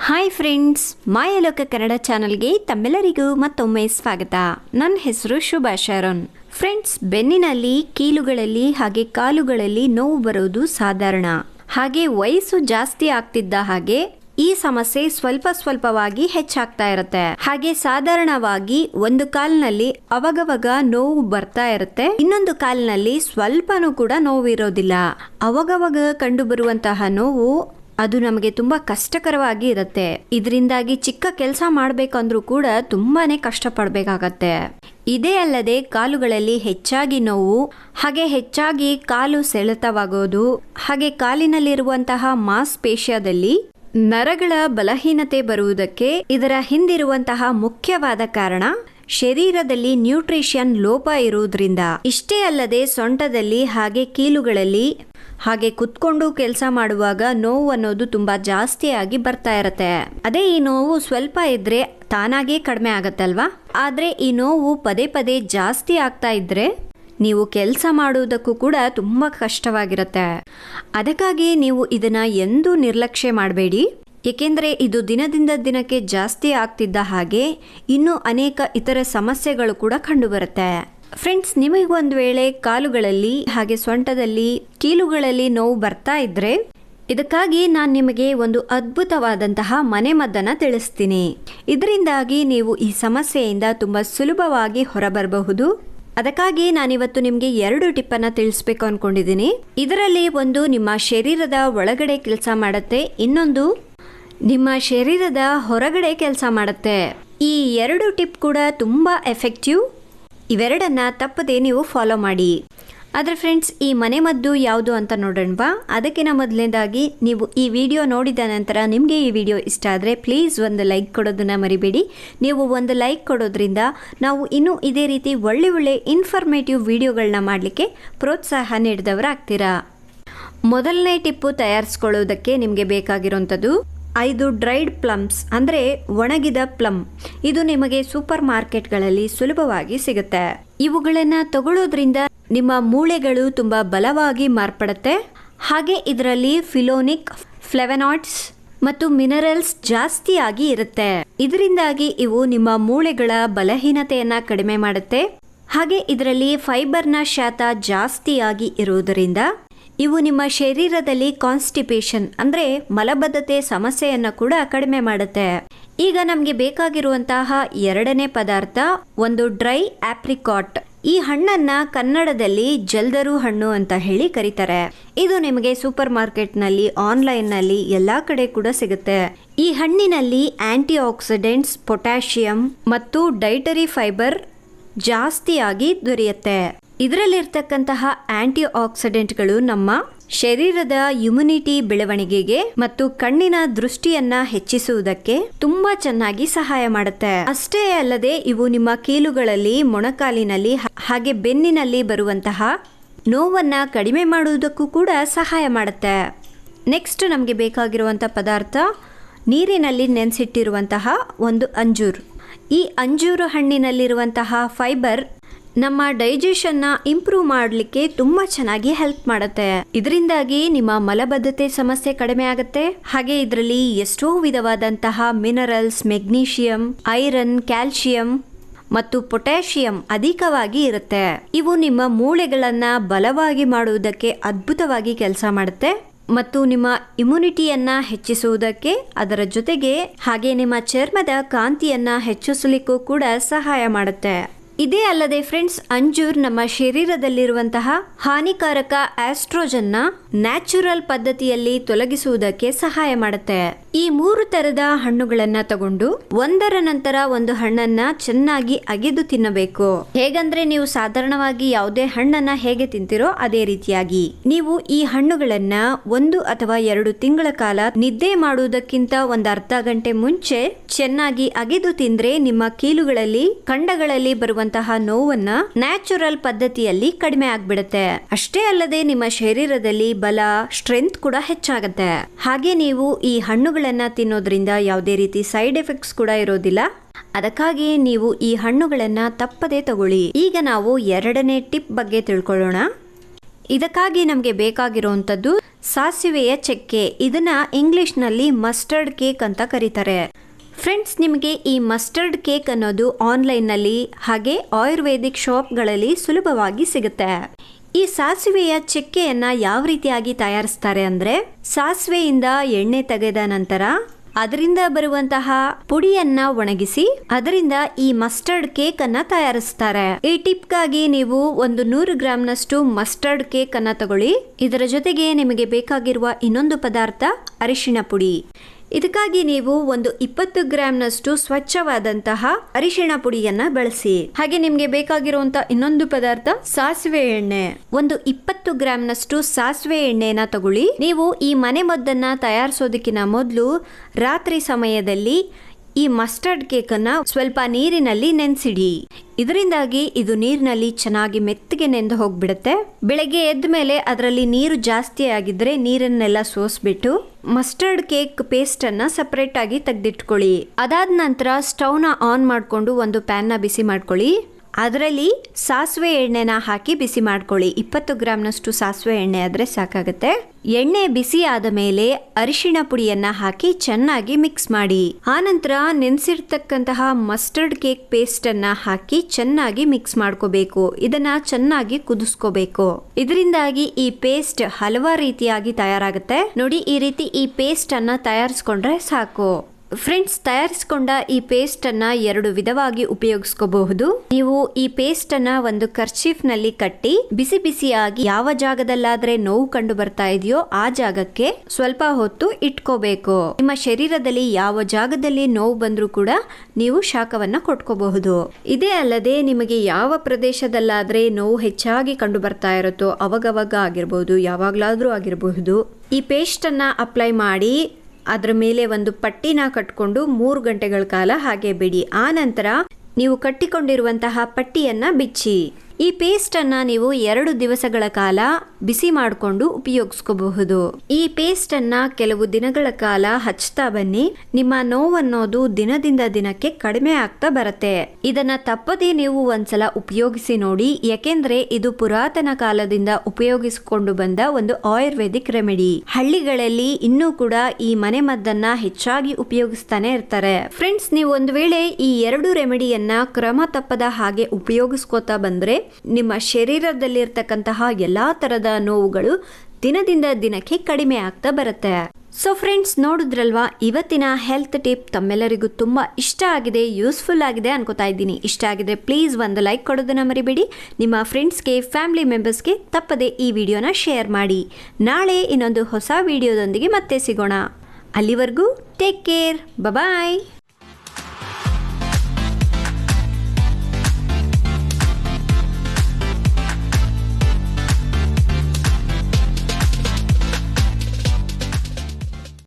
Hi friends, ಲೋಕ ಕನ್ನಡ ಚಾನಲ್ಗೆ ತಮ್ಮೆಲ್ಲರಿಗೂ ಮತ್ತೊಮ್ಮೆ ಸ್ವಾಗತ. ನನ್ನ ಹೆಸರು ಶಾರೋನ್. ಫ್ರೆಂಡ್ಸ್, ಬೆನ್ನಿನಲ್ಲಿ, ಕೀಲುಗಳಲ್ಲಿ ಹಾಗೆ ಕಾಲುಗಳಲ್ಲಿ ನೋವು ಬರೋದು ಸಾಧಾರಣ. ಹಾಗೆ ವಯಸ್ಸು ಜಾಸ್ತಿ ಆಗ್ತಿದ್ದ ಹಾಗೆ ಈ ಸಮಸ್ಯೆ ಸ್ವಲ್ಪವಾಗಿ ಹೆಚ್ಚಾಗ್ತಾ ಇರುತ್ತೆ. ಹಾಗೆ ಸಾಧಾರಣವಾಗಿ ಒಂದು ಕಾಲಿನಲ್ಲಿ ಅವಾಗವಾಗ ನೋವು ಬರ್ತಾ ಇರುತ್ತೆ, ಇನ್ನೊಂದು ಕಾಲಿನಲ್ಲಿ ಸ್ವಲ್ಪನೂ ಕೂಡ ನೋವು ಇರೋದಿಲ್ಲ. ಅವಾಗವಾಗ ಕಂಡು ಬರುವಂತಹ ನೋವು ಅದು ನಮಗೆ ತುಂಬಾ ಕಷ್ಟಕರವಾಗಿ ಇರುತ್ತೆ. ಇದರಿಂದಾಗಿ ಚಿಕ್ಕ ಕೆಲಸ ಮಾಡಬೇಕಂದ್ರೂ ಕೂಡ ತುಂಬಾನೇ ಕಷ್ಟಪಡಬೇಕಾಗತ್ತೆ. ಇದೇ ಅಲ್ಲದೆ ಕಾಲುಗಳಲ್ಲಿ ಹೆಚ್ಚಾಗಿ ನೋವು, ಹಾಗೆ ಹೆಚ್ಚಾಗಿ ಕಾಲು ಸೆಳೆತವಾಗೋದು, ಹಾಗೆ ಕಾಲಿನಲ್ಲಿರುವಂತಹ ಮಾಂಸಪೇಶಿಯಲ್ಲಿ ನರಗಳ ಬಲಹೀನತೆ ಬರುವುದಕ್ಕೆ ಇದರ ಹಿಂದಿರುವಂತಹ ಮುಖ್ಯವಾದ ಕಾರಣ ಶರೀರದಲ್ಲಿ ನ್ಯೂಟ್ರಿಷನ್ ಲೋಪ ಇರುವುದರಿಂದ. ಇಷ್ಟೇ ಅಲ್ಲದೆ ಸೊಂಟದಲ್ಲಿ ಹಾಗೆ ಕೀಲುಗಳಲ್ಲಿ ಹಾಗೆ ಕುತ್ಕೊಂಡು ಕೆಲಸ ಮಾಡುವಾಗ ನೋವು ಅನ್ನೋದು ತುಂಬಾ ಜಾಸ್ತಿಯಾಗಿ ಬರ್ತಾ ಇರತ್ತೆ. ಅದೇ ಈ ನೋವು ಸ್ವಲ್ಪ ಇದ್ರೆ ತಾನಾಗೇ ಕಡಿಮೆ ಆಗತ್ತಲ್ವಾ. ಆದ್ರೆ ಈ ನೋವು ಪದೇ ಪದೇ ಜಾಸ್ತಿ ಆಗ್ತಾ ಇದ್ರೆ ನೀವು ಕೆಲಸ ಮಾಡುವುದಕ್ಕೂ ಕೂಡ ತುಂಬಾ ಕಷ್ಟವಾಗಿರುತ್ತೆ. ಅದಕ್ಕಾಗಿ ನೀವು ಇದನ್ನ ಎಂದೂ ನಿರ್ಲಕ್ಷ್ಯ ಮಾಡಬೇಡಿ, ಏಕೆಂದರೆ ಇದು ದಿನದಿಂದ ದಿನಕ್ಕೆ ಜಾಸ್ತಿ ಆಗ್ತಿದ್ದ ಹಾಗೆ ಇನ್ನೂ ಅನೇಕ ಇತರ ಸಮಸ್ಯೆಗಳು ಕೂಡ ಕಂಡುಬರುತ್ತೆ. ಫ್ರೆಂಡ್ಸ್, ನಿಮಗೊಂದು ವೇಳೆ ಕಾಲುಗಳಲ್ಲಿ ಹಾಗೆ ಸೊಂಟದಲ್ಲಿ ಕೀಲುಗಳಲ್ಲಿ ನೋವು ಬರ್ತಾ ಇದ್ರೆ ಇದಕ್ಕಾಗಿ ನಾನು ನಿಮಗೆ ಒಂದು ಅದ್ಭುತವಾದಂತಹ ಮನೆಮದ್ದನ್ನು ತಿಳಿಸ್ತೀನಿ. ಇದರಿಂದಾಗಿ ನೀವು ಈ ಸಮಸ್ಯೆಯಿಂದ ತುಂಬಾ ಸುಲಭವಾಗಿ ಹೊರಬರಬಹುದು. ಅದಕ್ಕಾಗಿ ನಾನಿವತ್ತು ನಿಮಗೆ 2 ಟಿಪ್ಪನ್ನು ತಿಳಿಸ್ಬೇಕು ಅನ್ಕೊಂಡಿದ್ದೀನಿ. ಇದರಲ್ಲಿ ಒಂದು ನಿಮ್ಮ ಶರೀರದ ಒಳಗಡೆ ಕೆಲಸ ಮಾಡುತ್ತೆ, ಇನ್ನೊಂದು ನಿಮ್ಮ ಶರೀರದ ಹೊರಗಡೆ ಕೆಲಸ ಮಾಡುತ್ತೆ. ಈ 2 ಟಿಪ್ ಕೂಡ ತುಂಬಾ ಎಫೆಕ್ಟಿವ್. ಇವೆರಡನ್ನ ತಪ್ಪದೆ ನೀವು ಫಾಲೋ ಮಾಡಿ. ಆದರೆ ಫ್ರೆಂಡ್ಸ್, ಈ ಮನೆಮದ್ದು ಯಾವುದು ಅಂತ ನೋಡೋಣವಾ. ಅದಕ್ಕಿಂತ ಮೊದಲನೇದಾಗಿ ನೀವು ಈ ವಿಡಿಯೋ ನೋಡಿದ ನಂತರ ನಿಮಗೆ ಈ ವಿಡಿಯೋ ಇಷ್ಟ ಆದರೆ ಪ್ಲೀಸ್ ಒಂದು ಲೈಕ್ ಕೊಡೋದನ್ನ ಮರಿಬೇಡಿ. ನೀವು ಒಂದು ಲೈಕ್ ಕೊಡೋದ್ರಿಂದ ನಾವು ಇನ್ನೂ ಇದೇ ರೀತಿ ಒಳ್ಳೆ ಇನ್ಫಾರ್ಮೇಟಿವ್ ವಿಡಿಯೋಗಳನ್ನ ಮಾಡಲಿಕ್ಕೆ ಪ್ರೋತ್ಸಾಹ ನೀಡಿದವರಾಗ್ತೀರಾ. ಮೊದಲನೇ ಟಿಪ್ಪು ತಯಾರಿಸ್ಕೊಳ್ಳೋದಕ್ಕೆ ನಿಮಗೆ ಬೇಕಾಗಿರೋಂಥದ್ದು 5 ಡ್ರೈಡ್ ಪ್ಲಮ್ಸ್, ಅಂದರೆ ಒಣಗಿದ ಪ್ಲಮ್. ಇದು ನಿಮಗೆ ಸೂಪರ್ ಮಾರ್ಕೆಟ್ಗಳಲ್ಲಿ ಸುಲಭವಾಗಿ ಸಿಗುತ್ತೆ. ಇವುಗಳನ್ನ ತಗೊಳ್ಳೋದ್ರಿಂದ ನಿಮ್ಮ ಮೂಳೆಗಳು ತುಂಬಾ ಬಲವಾಗಿ ಮಾರ್ಪಡುತ್ತೆ. ಹಾಗೆ ಇದರಲ್ಲಿ ಫಿಲೋನಿಕ್, ಫ್ಲೆವನಾಯ್ಡ್ಸ್ ಮತ್ತು ಮಿನರಲ್ಸ್ ಜಾಸ್ತಿಯಾಗಿ ಇರುತ್ತೆ. ಇದರಿಂದಾಗಿ ಇವು ನಿಮ್ಮ ಮೂಳೆಗಳ ಬಲಹೀನತೆಯನ್ನ ಕಡಿಮೆ ಮಾಡುತ್ತೆ. ಹಾಗೆ ಇದರಲ್ಲಿ ಫೈಬರ್ನ ಶಾತ ಜಾಸ್ತಿಯಾಗಿ ಇರುವುದರಿಂದ ಇವು ನಿಮ್ಮ ಶರೀರದಲ್ಲಿ ಕಾನ್ಸ್ಟಿಪೇಷನ್ ಅಂದ್ರೆ ಮಲಬದ್ಧತೆ ಸಮಸ್ಯೆಯನ್ನು ಕೂಡ ಕಡಿಮೆ ಮಾಡುತ್ತೆ. ಈಗ ನಮಗೆ ಬೇಕಾಗಿರುವಂತಹ 2ನೇ ಪದಾರ್ಥ ಒಂದು ಡ್ರೈ ಆಪ್ರಿಕಾಟ್. ಈ ಹಣ್ಣನ್ನ ಕನ್ನಡದಲ್ಲಿ ಜಲ್ದರು ಹಣ್ಣು ಅಂತ ಹೇಳಿ ಕರೀತಾರೆ. ಇದು ನಿಮಗೆ ಸೂಪರ್ ಮಾರ್ಕೆಟ್ನಲ್ಲಿ, ಆನ್ಲೈನ್ನಲ್ಲಿ ಎಲ್ಲಾ ಕಡೆ ಕೂಡ ಸಿಗುತ್ತೆ. ಈ ಹಣ್ಣಿನಲ್ಲಿ ಆಂಟಿ ಆಕ್ಸಿಡೆಂಟ್ಸ್, ಪೊಟ್ಯಾಷಿಯಂ ಮತ್ತು ಡೈಟರಿ ಫೈಬರ್ ಜಾಸ್ತಿಯಾಗಿ ದೊರೆಯುತ್ತೆ. ಇದರಲ್ಲಿರ್ತಕ್ಕಂತಹ ಆಂಟಿ ಆಕ್ಸಿಡೆಂಟ್ಗಳು ನಮ್ಮ ಶರೀರದ ಇಮ್ಯುನಿಟಿ ಬೆಳವಣಿಗೆಗೆ ಮತ್ತು ಕಣ್ಣಿನ ದೃಷ್ಟಿಯನ್ನ ಹೆಚ್ಚಿಸುವುದಕ್ಕೆ ತುಂಬಾ ಚೆನ್ನಾಗಿ ಸಹಾಯ ಮಾಡುತ್ತೆ. ಅಷ್ಟೇ ಅಲ್ಲದೆ ಇವು ನಿಮ್ಮ ಕೀಲುಗಳಲ್ಲಿ, ಮೊಣಕಾಲಿನಲ್ಲಿ ಹಾಗೆ ಬೆನ್ನಿನಲ್ಲಿ ಬರುವಂತಹ ನೋವನ್ನ ಕಡಿಮೆ ಮಾಡುವುದಕ್ಕೂ ಕೂಡ ಸಹಾಯ ಮಾಡುತ್ತೆ. ನೆಕ್ಸ್ಟ್ ನಮಗೆ ಬೇಕಾಗಿರುವಂತಹ ಪದಾರ್ಥ ನೀರಿನಲ್ಲಿ ನೆನೆಸಿಟ್ಟಿರುವಂತಹ ಒಂದು ಅಂಜೂರ್. ಈ ಅಂಜೂರು ಹಣ್ಣಿನಲ್ಲಿರುವಂತಹ ಫೈಬರ್ ನಮ್ಮ ಡೈಜೆಷನ್ನ ಇಂಪ್ರೂವ್ ಮಾಡಲಿಕ್ಕೆ ತುಂಬಾ ಚೆನ್ನಾಗಿ ಹೆಲ್ಪ್ ಮಾಡುತ್ತೆ. ಇದರಿಂದಾಗಿ ನಿಮ್ಮ ಮಲಬದ್ಧತೆ ಸಮಸ್ಯೆ ಕಡಿಮೆ ಆಗುತ್ತೆ. ಹಾಗೆ ಇದರಲ್ಲಿ ಎಷ್ಟೋ ವಿಧವಾದಂತಹ ಮಿನರಲ್ಸ್, ಮೆಗ್ನೀಷಿಯಂ, ಐರನ್, ಕ್ಯಾಲ್ಸಿಯಂ ಮತ್ತು ಪೊಟ್ಯಾಷಿಯಂ ಅಧಿಕವಾಗಿ ಇರುತ್ತೆ. ಇವು ನಿಮ್ಮ ಮೂಳೆಗಳನ್ನ ಬಲವಾಗಿ ಮಾಡುವುದಕ್ಕೆ ಅದ್ಭುತವಾಗಿ ಕೆಲಸ ಮಾಡುತ್ತೆ ಮತ್ತು ನಿಮ್ಮ ಇಮ್ಯುನಿಟಿಯನ್ನ ಹೆಚ್ಚಿಸುವುದಕ್ಕೆ, ಅದರ ಜೊತೆಗೆ ಹಾಗೆ ನಿಮ್ಮ ಚರ್ಮದ ಕಾಂತಿಯನ್ನ ಹೆಚ್ಚಿಸಲಿಕ್ಕೂ ಕೂಡ ಸಹಾಯ ಮಾಡುತ್ತೆ. ಇದೇ ಅಲ್ಲದೆ ಫ್ರೆಂಡ್ಸ್, ಅಂಜೂರ್ ನಮ್ಮ ಶರೀರದಲ್ಲಿರುವಂತಹ ಹಾನಿಕಾರಕ ಆಸ್ಟ್ರೋಜನ್ನ ನ್ಯಾಚುರಲ್ ಪದ್ಧತಿಯಲ್ಲಿ ತೊಲಗಿಸುವುದಕ್ಕೆ ಸಹಾಯ ಮಾಡುತ್ತೆ. ಈ 3 ತರದ ಹಣ್ಣುಗಳನ್ನ ತಗೊಂಡು ಒಂದರ ನಂತರ ಒಂದು ಹಣ್ಣನ್ನ ಚೆನ್ನಾಗಿ ಅಗೆದು ತಿನ್ನಬೇಕು. ಹೇಗಂದ್ರೆ ನೀವು ಸಾಧಾರಣವಾಗಿ ಯಾವುದೇ ಹಣ್ಣನ್ನ ಹೇಗೆ ತಿಂತಿರೋ ಅದೇ ರೀತಿಯಾಗಿ ನೀವು ಈ ಹಣ್ಣುಗಳನ್ನ 1 ಅಥವಾ 2 ತಿಂಗಳ ಕಾಲ ನಿದ್ದೆ ಮಾಡುವುದಕ್ಕಿಂತ ಒಂದು ಅರ್ಧ ಗಂಟೆ ಮುಂಚೆ ಚೆನ್ನಾಗಿ ಅಗೆದು ತಿಂದ್ರೆ ನಿಮ್ಮ ಕೀಲುಗಳಲ್ಲಿ, ಖಂಡಗಳಲ್ಲಿ ಬರುವಂತಹ ನೋವನ್ನ ನ್ಯಾಚುರಲ್ ಪದ್ಧತಿಯಲ್ಲಿ ಕಡಿಮೆ ಆಗ್ಬಿಡುತ್ತೆ. ಅಷ್ಟೇ ಅಲ್ಲದೆ ನಿಮ್ಮ ಶರೀರದಲ್ಲಿ ಬಲ, ಸ್ಟ್ರೆಂತ್ ಕೂಡ ಹೆಚ್ಚಾಗುತ್ತೆ. ಹಾಗೆ ನೀವು ಈ ಹಣ್ಣುಗಳನ್ನ ತಿನ್ನೋದ್ರಿಂದ ಯಾವುದೇ ರೀತಿ ಸೈಡ್ ಎಫೆಕ್ಟ್ಸ್ ಕೂಡ ಇರೋದಿಲ್ಲ. ಅದಕ್ಕಾಗಿ ನೀವು ಈ ಹಣ್ಣುಗಳನ್ನ ತಪ್ಪದೇ ತಗೊಳ್ಳಿ. ಈಗ ನಾವು 2ನೇ ಟಿಪ್ ಬಗ್ಗೆ ತಿಳ್ಕೊಳ್ಳೋಣ. ಇದಕ್ಕಾಗಿ ನಮಗೆ ಬೇಕಾಗಿರುವಂತದ್ದು ಸಾಸಿವೆಯ ಚಕ್ಕೆ, ಇದನ್ನ ಇಂಗ್ಲಿಷ್ನಲ್ಲಿ ಮಸ್ಟರ್ಡ್ ಕೇಕ್ ಅಂತ ಕರೀತಾರೆ. ಫ್ರೆಂಡ್ಸ್, ನಿಮಗೆ ಈ ಮಸ್ಟರ್ಡ್ ಕೇಕ್ ಅನ್ನೋದು ಆನ್ಲೈನ್ನಲ್ಲಿ ಹಾಗೆ ಆಯುರ್ವೇದಿಕ್ ಶಾಪ್ಗಳಲ್ಲಿ ಸುಲಭವಾಗಿ ಸಿಗುತ್ತೆ. ಈ ಸಾಸಿವೆಯ ಚಕ್ಕೆಯನ್ನ ಯಾವ ರೀತಿಯಾಗಿ ತಯಾರಿಸ್ತಾರೆ ಅಂದ್ರೆ, ಸಾಸಿವೆಯಿಂದ ಎಣ್ಣೆ ತೆಗೆದ ನಂತರ ಅದರಿಂದ ಬರುವಂತಹ ಪುಡಿಯನ್ನ ಒಣಗಿಸಿ ಅದರಿಂದ ಈ ಮಸ್ಟರ್ಡ್ ಕೇಕ್ ಅನ್ನ ತಯಾರಿಸ್ತಾರೆ. ಈ ಟಿಪ್ಗಾಗಿ ನೀವು ಒಂದು 100 ಗ್ರಾಂನಷ್ಟು ಮಸ್ಟರ್ಡ್ ಕೇಕ್ ಅನ್ನ ತಗೊಳ್ಳಿ. ಇದರ ಜೊತೆಗೆ ನಿಮಗೆ ಬೇಕಾಗಿರುವ ಇನ್ನೊಂದು ಪದಾರ್ಥ ಅರಿಶಿಣ ಪುಡಿ. ಇದಕ್ಕಾಗಿ ನೀವು ಒಂದು 20 ಗ್ರಾಂನಷ್ಟು ಸ್ವಚ್ಛವಾದಂತಹ ಅರಿಶಿಣ ಪುಡಿಯನ್ನ ಬಳಸಿ. ಹಾಗೆ ನಿಮ್ಗೆ ಬೇಕಾಗಿರುವಂತ ಇನ್ನೊಂದು ಪದಾರ್ಥ ಸಾಸಿವೆ ಎಣ್ಣೆ. ಒಂದು 20 ಗ್ರಾಂನಷ್ಟು ಸಾಸಿವೆ ಎಣ್ಣೆನ ತಗೊಳ್ಳಿ. ನೀವು ಈ ಮನೆ ಮದ್ದನ್ನ ತಯಾರಿಸೋದಕ್ಕಿಂತ ಮೊದಲು ರಾತ್ರಿ ಸಮಯದಲ್ಲಿ ಈ ಮಸ್ಟರ್ಡ್ ಕೇಕ್ ಅನ್ನ ಸ್ವಲ್ಪ ನೀರಿನಲ್ಲಿ ನೆನೆಸಿಡಿ. ಇದರಿಂದಾಗಿ ಇದು ನೀರಿನಲ್ಲಿ ಚೆನ್ನಾಗಿ ಮೆತ್ತಗೆ ನೆಂದು ಹೋಗ್ಬಿಡುತ್ತೆ. ಬೆಳಗ್ಗೆ ಎದ್ದ ಮೇಲೆ ಅದರಲ್ಲಿ ನೀರು ಜಾಸ್ತಿ ಆಗಿದ್ರೆ ನೀರನ್ನೆಲ್ಲ ಸೋಸ್ಬಿಟ್ಟು ಮಸ್ಟರ್ಡ್ ಕೇಕ್ ಪೇಸ್ಟ್ ಅನ್ನ ಸಪರೇಟ್ ಆಗಿ ತೆಗೆದಿಟ್ಕೊಳ್ಳಿ. ಅದಾದ ನಂತರ ಸ್ಟವ್ನ ಆನ್ ಮಾಡಿಕೊಂಡು ಒಂದು ಪ್ಯಾನ್ನ ಬಿಸಿ ಮಾಡ್ಕೊಳ್ಳಿ. ಅದರಲ್ಲಿ ಸಾಸಿವೆ ಎಣ್ಣೆನ ಹಾಕಿ ಬಿಸಿ ಮಾಡ್ಕೊಳ್ಳಿ. 20 ಗ್ರಾಂನಷ್ಟು ಸಾಸಿವೆ ಎಣ್ಣೆ ಆದ್ರೆ ಸಾಕಾಗುತ್ತೆ. ಎಣ್ಣೆ ಬಿಸಿ ಆದ ಮೇಲೆ ಅರಿಶಿಣ ಪುಡಿಯನ್ನ ಹಾಕಿ ಚೆನ್ನಾಗಿ ಮಿಕ್ಸ್ ಮಾಡಿ. ಆನಂತರ ನೆನೆಸಿರ್ತಕ್ಕಂತಹ ಮಸ್ಟರ್ಡ್ ಕೇಕ್ ಪೇಸ್ಟ್ ಅನ್ನ ಹಾಕಿ ಚೆನ್ನಾಗಿ ಮಿಕ್ಸ್ ಮಾಡ್ಕೋಬೇಕು. ಇದನ್ನ ಚೆನ್ನಾಗಿ ಕುದಿಸ್ಕೋಬೇಕು. ಇದರಿಂದಾಗಿ ಈ ಪೇಸ್ಟ್ ಹಲವಾರು ರೀತಿಯಾಗಿ ತಯಾರಾಗುತ್ತೆ. ನೋಡಿ, ಈ ರೀತಿ ಈ ಪೇಸ್ಟ್ ಅನ್ನ ತಯಾರಿಸ್ಕೊಂಡ್ರೆ ಸಾಕು. ಫ್ರೆಂಡ್ಸ್, ತಯಾರಿಸಿಕೊಂಡ ಈ ಪೇಸ್ಟ್ ಅನ್ನ 2 ವಿಧವಾಗಿ ಉಪಯೋಗಿಸ್ಕೋಬಹುದು. ನೀವು ಈ ಪೇಸ್ಟ್ ಅನ್ನ ಒಂದು ಕರ್ಚೀಫ್ ನಲ್ಲಿ ಕಟ್ಟಿ ಬಿಸಿ ಬಿಸಿಯಾಗಿ ಯಾವ ಜಾಗದಲ್ಲಾದ್ರೆ ನೋವು ಕಂಡು ಬರ್ತಾ ಇದೆಯೋ ಆ ಜಾಗಕ್ಕೆ ಸ್ವಲ್ಪ ಹೊತ್ತು ಇಟ್ಕೋಬೇಕು. ನಿಮ್ಮ ಶರೀರದಲ್ಲಿ ಯಾವ ಜಾಗದಲ್ಲಿ ನೋವು ಬಂದ್ರೂ ಕೂಡ ನೀವು ಶಾಖವನ್ನ ಕೊಟ್ಕೋಬಹುದು. ಇದೇ ಅಲ್ಲದೆ ನಿಮಗೆ ಯಾವ ಪ್ರದೇಶದಲ್ಲಾದ್ರೆ ನೋವು ಹೆಚ್ಚಾಗಿ ಕಂಡು ಬರ್ತಾ ಇರುತ್ತೋ ಅವಾಗವಾಗ ಆಗಿರಬಹುದು, ಯಾವಾಗ್ಲಾದ್ರೂ ಆಗಿರಬಹುದು, ಈ ಪೇಸ್ಟ್ ಅನ್ನ ಅಪ್ಲೈ ಮಾಡಿ ಅದ್ರ ಮೇಲೆ ಒಂದು ಪಟ್ಟಿನ ಕಟ್ಕೊಂಡು 3 ಗಂಟೆಗಳ ಕಾಲ ಹಾಗೆ ಬಿಡಿ. ಆ ನಂತರ ನೀವು ಕಟ್ಟಿಕೊಂಡಿರುವಂತಹ ಪಟ್ಟಿಯನ್ನ ಬಿಚ್ಚಿ. ಈ ಪೇಸ್ಟ್ ಅನ್ನ ನೀವು 2 ದಿವಸಗಳ ಕಾಲ ಬಿಸಿ ಮಾಡಿಕೊಂಡು ಉಪಯೋಗಿಸ್ಕೋಬಹುದು. ಈ ಪೇಸ್ಟ್ ಅನ್ನ ಕೆಲವು ದಿನಗಳ ಕಾಲ ಹಚ್ತಾ ಬನ್ನಿ. ನಿಮ್ಮ ನೋವನ್ನೋದು ದಿನದಿಂದ ದಿನಕ್ಕೆ ಕಡಿಮೆ ಆಗ್ತಾ ಬರುತ್ತೆ. ಇದನ್ನ ತಪ್ಪದೇ ನೀವು ಒಂದ್ಸಲ ಉಪಯೋಗಿಸಿ ನೋಡಿ. ಯಾಕೆಂದ್ರೆ ಇದು ಪುರಾತನ ಕಾಲದಿಂದ ಉಪಯೋಗಿಸಿಕೊಂಡು ಬಂದ ಒಂದು ಆಯುರ್ವೇದಿಕ್ ರೆಮಿಡಿ. ಹಳ್ಳಿಗಳಲ್ಲಿ ಇನ್ನೂ ಕೂಡ ಈ ಮನೆ ಮದ್ದನ್ನ ಹೆಚ್ಚಾಗಿ ಉಪಯೋಗಿಸ್ತಾನೆ ಇರ್ತಾರೆ. ಫ್ರೆಂಡ್ಸ್, ನೀವು ಒಂದು ವೇಳೆ ಈ 2 ರೆಮಿಡಿಯನ್ನ ಕ್ರಮ ತಪ್ಪದ ಹಾಗೆ ಉಪಯೋಗಿಸ್ಕೋತಾ ಬಂದ್ರೆ ನಿಮ್ಮ ಶರೀರದಲ್ಲಿರ್ತಕ್ಕಂತಹ ಎಲ್ಲಾ ತರದ ನೋವುಗಳು ದಿನದಿಂದ ದಿನಕ್ಕೆ ಕಡಿಮೆ ಆಗ್ತಾ ಬರುತ್ತೆ. ಸೊ ಫ್ರೆಂಡ್ಸ್, ನೋಡಿದ್ರಲ್ವಾ, ಇವತ್ತಿನ ಹೆಲ್ತ್ ಟಿಪ್ ತಮ್ಮೆಲ್ಲರಿಗೂ ತುಂಬಾ ಇಷ್ಟ ಆಗಿದೆ, ಯೂಸ್ಫುಲ್ ಆಗಿದೆ ಅನ್ಕೋತಾ ಇದ್ದೀನಿ. ಇಷ್ಟ ಆಗಿದ್ರೆ ಪ್ಲೀಸ್ ಒಂದು ಲೈಕ್ ಕೊಡೋದನ್ನ ಮರಿಬೇಡಿ. ನಿಮ್ಮ ಫ್ರೆಂಡ್ಸ್ಗೆ, ಫ್ಯಾಮಿಲಿ ಮೆಂಬರ್ಸ್ಗೆ ತಪ್ಪದೆ ಈ ವಿಡಿಯೋನ ಶೇರ್ ಮಾಡಿ. ನಾಳೆ ಇನ್ನೊಂದು ಹೊಸ ವಿಡಿಯೋದೊಂದಿಗೆ ಮತ್ತೆ ಸಿಗೋಣ. ಅಲ್ಲಿವರೆಗೂ ಟೇಕ್ ಕೇರ್, ಬಾಯ್.